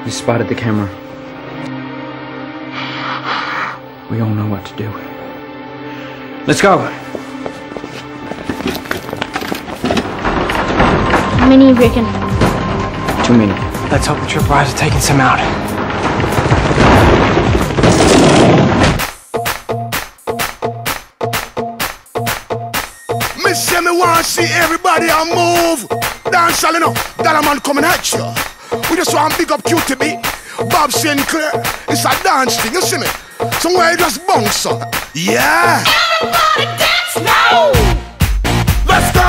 You spotted the camera. We all know what to do. Let's go! How many you reckon? Too many. Let's hope the tripwires are taking some out. Me want to see everybody a move. Dance all enough. That man coming at you. We just want to big up QTB. Bob Sinclair. It's a dance thing, you see me? Somewhere you just bounce up. Yeah. Everybody dance now. Let's go.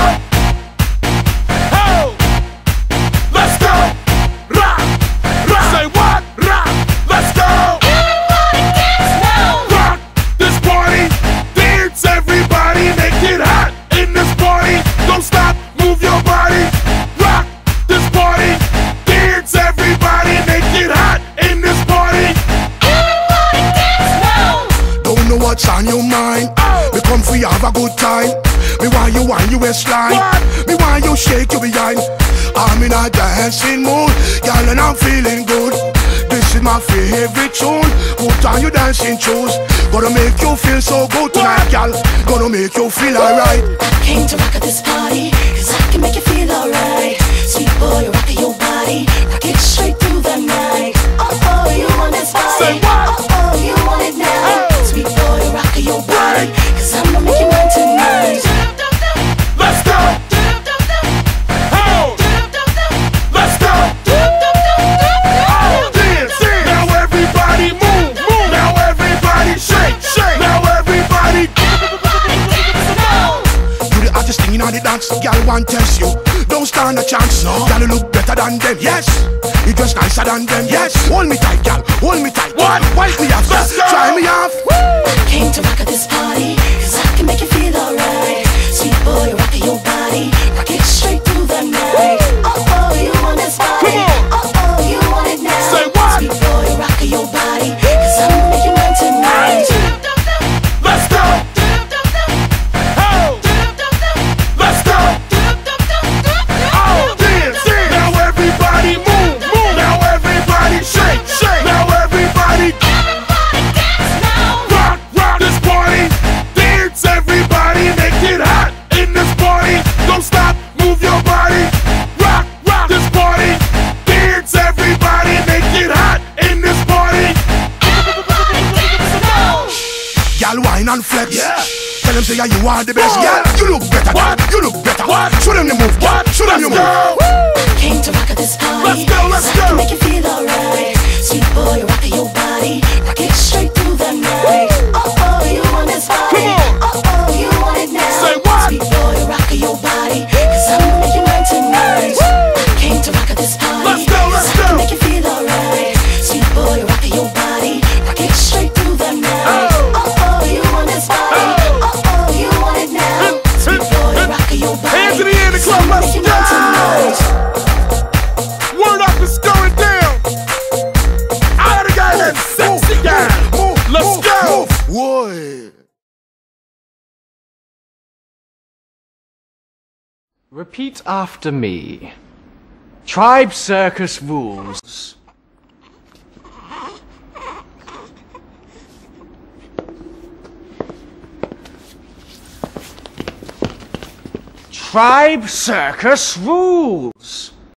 Oh. Let's go. Rock. Rock. Say what? Rock. Let's go. Everybody dance now. Rock this party. Dance everybody. Make it hot in this party. Don't stop. Move your body. Rock this party. Dance everybody. Make it hot in this party. Everybody dance now. Don't know what's on your mind. We come for you, have a good time. Me want you on your waistline. Me want you shake your behind. I'm in a dancing mood, girl, and I'm feeling good. This is my favorite tune. Put on your dancing shoes. Gonna make you feel so good tonight, girl. Gonna make you feel alright. Came to rock at this party, cause I can make you feel alright. Sweet boy, rock your body, rock it straight through the night. Oh, you want this body? Say what? Oh, you want it now? Sweet boy, rock your body, cause I'm gonna make you mine tonight. Let's go. Oh. Let's go. Oh, dance. Now everybody move. Now everybody shake. Now everybody. You the hottest thing in the dance, girl, want test you. Don't stand a chance, no. Girl, you look better than them, yes. You dress nicer than them, yes. Hold me tight, girl, hold me tight. What? Wipe me off, Let's go. try me off. Came to rock at this party, cause I can make you feel alright. Sweet boy, rock your body, rock it straight through the night. Oh, you want this body? Oh, you want it now? Say what? Sweet boy, rock your body, cause I'm gonna make you mine tonight. Let's go. Oh. Let's go. Oh, dance. Now everybody move. Now everybody shake. Now everybody. Rock this party. Dance everybody. Make it hot in this party. Don't stop. Move your body. Rock this party. Dance everybody. Make it hot in this party. Girl, wine and flex. Yeah. Tell them say yeah, you are the best. What? Girl, you look better. What? You look better. What? Show them the move. What? Show them the Let's move. go. Came to rock at this party. Let's go, let's cause I go. can make you feel alright. Sweet boy, rock your body, rock it straight through the night. Oh, you want this body? Oh, you want it now? Say what? Sweet boy, rock your body, cause I'm gonna make you mine tonight. Came to rock at this party. Let's go, let's cause I can go. make you feel alright. Sweet boy, rock your body, rock it straight through the night. Oh, you want this body? Oh, you want it now? Sweet boy, rock your body. Hands in the air in the club, cause I'm gonna let's make you mine tonight. Word up, it's going down. I had a guy that's sexy guy. Let's go. Whoa. Repeat after me. Tribe Circus rules. Tribe Circus rules.